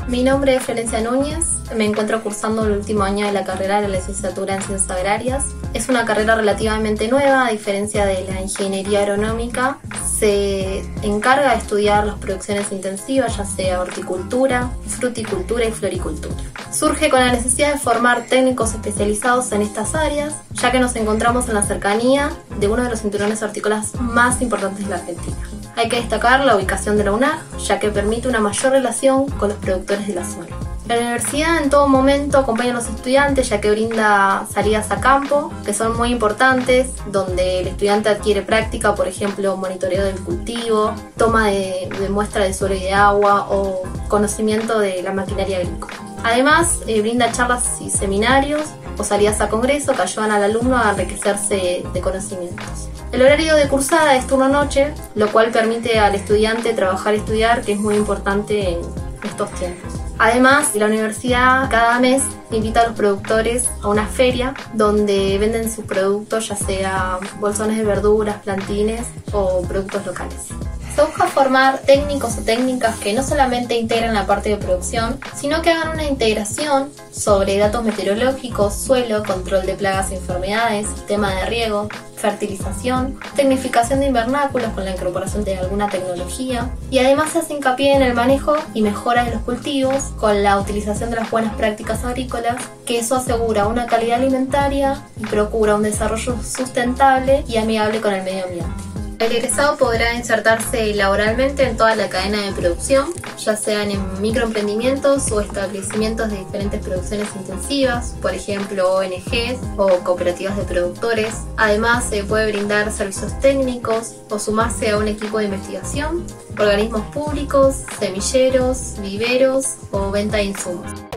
Mi nombre es Florencia Núñez, me encuentro cursando el último año de la carrera de la licenciatura en Ciencias Agrarias. Es una carrera relativamente nueva, a diferencia de la ingeniería agronómica. Se encarga de estudiar las producciones intensivas, ya sea horticultura, fruticultura y floricultura. Surge con la necesidad de formar técnicos especializados en estas áreas, ya que nos encontramos en la cercanía de uno de los cinturones hortícolas más importantes de la Argentina. Hay que destacar la ubicación de la UNAG, ya que permite una mayor relación con los productores de la zona. La universidad en todo momento acompaña a los estudiantes, ya que brinda salidas a campo, que son muy importantes, donde el estudiante adquiere práctica, por ejemplo, monitoreo del cultivo, toma de muestra de suelo y de agua o conocimiento de la maquinaria agrícola. Además, brinda charlas y seminarios o salidas a congreso que ayudan al alumno a enriquecerse de conocimientos. El horario de cursada es turno-noche, lo cual permite al estudiante trabajar y estudiar, que es muy importante en estos tiempos. Además, la universidad cada mes invita a los productores a una feria donde venden sus productos, ya sea bolsones de verduras, plantines o productos locales. Se busca formar técnicos o técnicas que no solamente integren la parte de producción, sino que hagan una integración sobre datos meteorológicos, suelo, control de plagas y enfermedades, sistema de riego, fertilización, tecnificación de invernáculos con la incorporación de alguna tecnología, y además se hace hincapié en el manejo y mejora de los cultivos con la utilización de las buenas prácticas agrícolas, que eso asegura una calidad alimentaria y procura un desarrollo sustentable y amigable con el medio ambiente. El egresado podrá insertarse laboralmente en toda la cadena de producción, ya sean en microemprendimientos o establecimientos de diferentes producciones intensivas, por ejemplo ONGs o cooperativas de productores. Además, se puede brindar servicios técnicos o sumarse a un equipo de investigación, organismos públicos, semilleros, viveros o venta de insumos.